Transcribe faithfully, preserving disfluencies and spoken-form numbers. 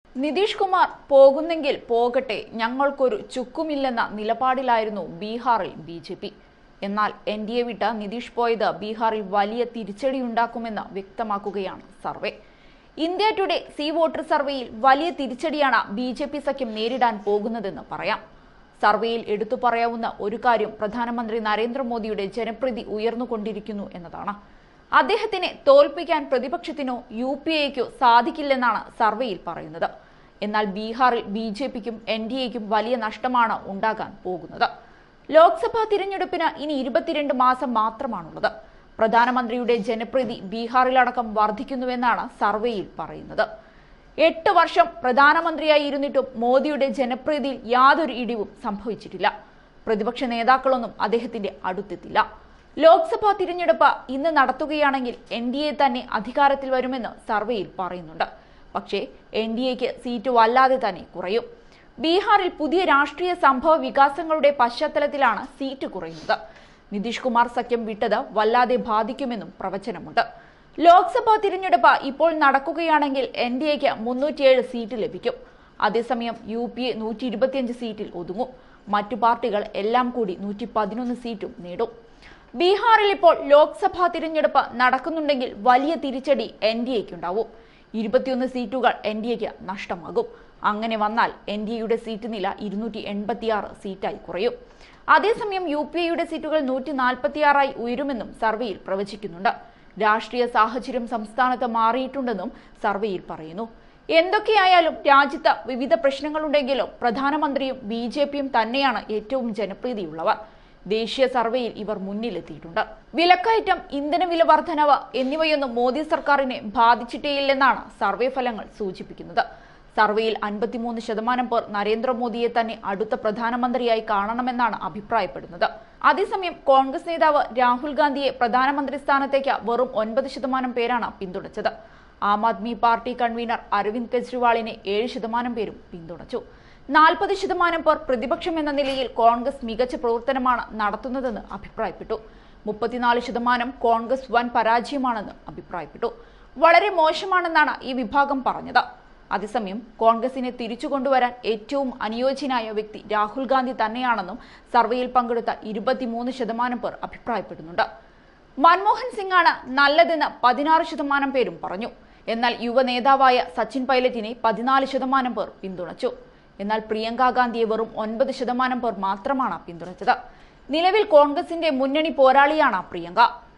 നിതീഷ് കുമാർ പോകുന്നെങ്കിൽ പോകട്ടെ, ഞങ്ങൾക്കൊരു ചുക്കുമില്ലെന്ന നിലപാടിലായിരുന്നു ബീഹാറിൽ ബി ജെ പി. എന്നാൽ എൻ ഡി എ വിട്ട നിതീഷ് പോയത് ബീഹാറിൽ വലിയ തിരിച്ചടിയുണ്ടാക്കുമെന്ന് വ്യക്തമാക്കുകയാണ് survey. India Today C Voter സർവേയിൽ വലിയ തിരിച്ചടിയാണ് ബി ജെ പി സഖ്യം നേരിടാൻ പോകുന്നതെന്ന് പറയാം. സർവേയിൽ എടുത്തു പറയാവുന്ന ഒരു കാര്യം പ്രധാനമന്ത്രി നരേന്ദ്രമോദിയുടെ ജനപ്രീതി ഉയർന്നുകൊണ്ടിരിക്കുന്നു എന്നതാണ്. അദ്ദേഹത്തിനെ തോൽപ്പിക്കാൻ പ്രതിപക്ഷത്തിനോ യു പി എക്കോ സാധിക്കില്ലെന്നാണ് സർവേയിൽ പറയുന്നത്. എന്നാൽ ബീഹാറിൽ ബി ജെ പിക്കും എൻ ഡി എക്കും വലിയ നഷ്ടമാണ് ഉണ്ടാകാൻ പോകുന്നത്. ലോക്സഭാ തിരഞ്ഞെടുപ്പിന് ഇനി ഇരുപത്തിരണ്ട് മാസം മാത്രമാണുള്ളത്. പ്രധാനമന്ത്രിയുടെ ജനപ്രീതി ബീഹാറിലടക്കം വർദ്ധിക്കുന്നുവെന്നാണ് സർവേയിൽ പറയുന്നത്. എട്ട് വർഷം പ്രധാനമന്ത്രിയായി ഇരുന്നിട്ടും മോദിയുടെ ജനപ്രീതിയിൽ യാതൊരു ഇടിവും സംഭവിച്ചിട്ടില്ല. പ്രതിപക്ഷ നേതാക്കളൊന്നും അദ്ദേഹത്തിന്റെ അടുത്തെത്തില്ല. ലോക്സഭാ തിരഞ്ഞെടുപ്പ് ഇന്ന് നടത്തുകയാണെങ്കിൽ എൻ ഡി എ തന്നെ അധികാരത്തിൽ വരുമെന്ന് സർവേയിൽ പറയുന്നുണ്ട്. പക്ഷേ എൻ ഡി എക്ക് സീറ്റ് വല്ലാതെ തന്നെ കുറയും. ബീഹാറിൽ പുതിയ രാഷ്ട്രീയ സംഭവ വികാസങ്ങളുടെ പശ്ചാത്തലത്തിലാണ് സീറ്റ് കുറയുന്നത്. നിതീഷ് കുമാർ സഖ്യം വിട്ടത് വല്ലാതെ ബാധിക്കുമെന്നും പ്രവചനമുണ്ട്. ലോക്സഭാ തിരഞ്ഞെടുപ്പ് ഇപ്പോൾ നടക്കുകയാണെങ്കിൽ എൻ ഡി എക്ക് മുന്നൂറ്റിയേഴ് സീറ്റ് ലഭിക്കും. അതേസമയം യു പി എ നൂറ്റി ഇരുപത്തിയഞ്ച് സീറ്റിൽ ഒതുങ്ങും. മറ്റു പാർട്ടികൾ എല്ലാം കൂടി നൂറ്റി പതിനൊന്ന് സീറ്റും നേടും. ബീഹാറിൽ ഇപ്പോൾ ലോക്സഭാ തിരഞ്ഞെടുപ്പ് നടക്കുന്നുണ്ടെങ്കിൽ വലിയ തിരിച്ചടി എൻ ഡി എക്കുണ്ടാവും. ഇരുപത്തിയൊന്ന് സീറ്റുകൾ എൻ ഡി എക്ക് നഷ്ടമാകും. അങ്ങനെ വന്നാൽ എൻ ഡി എയുടെ സീറ്റ് നില ഇരുന്നൂറ്റി എൺപത്തിയാറ് സീറ്റായി കുറയും. അതേസമയം യു പി എയുടെ സീറ്റുകൾ നൂറ്റി നാൽപ്പത്തിയാറായി ഉയരുമെന്നും സർവേയിൽ പ്രവചിക്കുന്നുണ്ട്. രാഷ്ട്രീയ സാഹചര്യം സംസ്ഥാനത്ത് മാറിയിട്ടുണ്ടെന്നും സർവേയിൽ പറയുന്നു. എന്തൊക്കെയായാലും രാജ്യത്ത് വിവിധ പ്രശ്നങ്ങളുണ്ടെങ്കിലും പ്രധാനമന്ത്രിയും ബി ജെ പിയും തന്നെയാണ് ഏറ്റവും ജനപ്രീതിയുള്ളവർ. ദേശീയ സർവേയിൽ ഇവർ മുന്നിലെത്തിയിട്ടുണ്ട്. വിലക്കയറ്റം, ഇന്ധനവില വർധനവ് എന്നിവയൊന്നും മോദി സർക്കാരിനെ ബാധിച്ചിട്ടേയില്ലെന്നാണ് സർവേ ഫലങ്ങൾ സൂചിപ്പിക്കുന്നത്. സർവേയിൽ അൻപത്തിമൂന്ന് ശതമാനം പേർ നരേന്ദ്രമോദിയെ തന്നെ അടുത്ത പ്രധാനമന്ത്രിയായി കാണണമെന്നാണ് അഭിപ്രായപ്പെടുന്നത്. അതേസമയം കോൺഗ്രസ് നേതാവ് രാഹുൽ ഗാന്ധിയെ പ്രധാനമന്ത്രി സ്ഥാനത്തേക്ക് വെറും ഒൻപത് ശതമാനം പേരാണ് പിന്തുണച്ചത്. ആം ആദ്മി പാർട്ടി കൺവീനർ അരവിന്ദ് കെജ്രിവാളിനെ ഏഴ് ശതമാനം പേരും പിന്തുണച്ചു. നാൽപ്പത് ശതമാനം പേർ പ്രതിപക്ഷം എന്ന നിലയിൽ കോൺഗ്രസ് മികച്ച പ്രവർത്തനമാണ് നടത്തുന്നതെന്ന് അഭിപ്രായപ്പെട്ടു. മുപ്പത്തിനാല് ശതമാനം കോൺഗ്രസ് വൻ പരാജയമാണെന്ന് അഭിപ്രായപ്പെട്ടു. വളരെ മോശമാണെന്നാണ് ഈ വിഭാഗം പറഞ്ഞത്. അതേസമയം കോൺഗ്രസിനെ തിരിച്ചു കൊണ്ടുവരാൻ ഏറ്റവും അനുയോജ്യനായ വ്യക്തി രാഹുൽ ഗാന്ധി തന്നെയാണെന്നും സർവേയിൽ പങ്കെടുത്ത ഇരുപത്തിമൂന്ന് ശതമാനം പേർ അഭിപ്രായപ്പെടുന്നുണ്ട്. മൻമോഹൻ സിംഗ് ആണ് നല്ലതെന്ന് പതിനാറ് ശതമാനം പേരും പറഞ്ഞു. എന്നാൽ യുവ നേതാവായ സച്ചിൻ പൈലറ്റിനെ പതിനാല് ശതമാനം പേർ പിന്തുണച്ചു. എന്നാൽ പ്രിയങ്ക ഗാന്ധിയെ വെറും ഒൻപത് ശതമാനം പേർ മാത്രമാണ് പിന്തുണച്ചത്. നിലവിൽ കോൺഗ്രസിന്റെ മുന്നണി പോരാളിയാണ് പ്രിയങ്ക.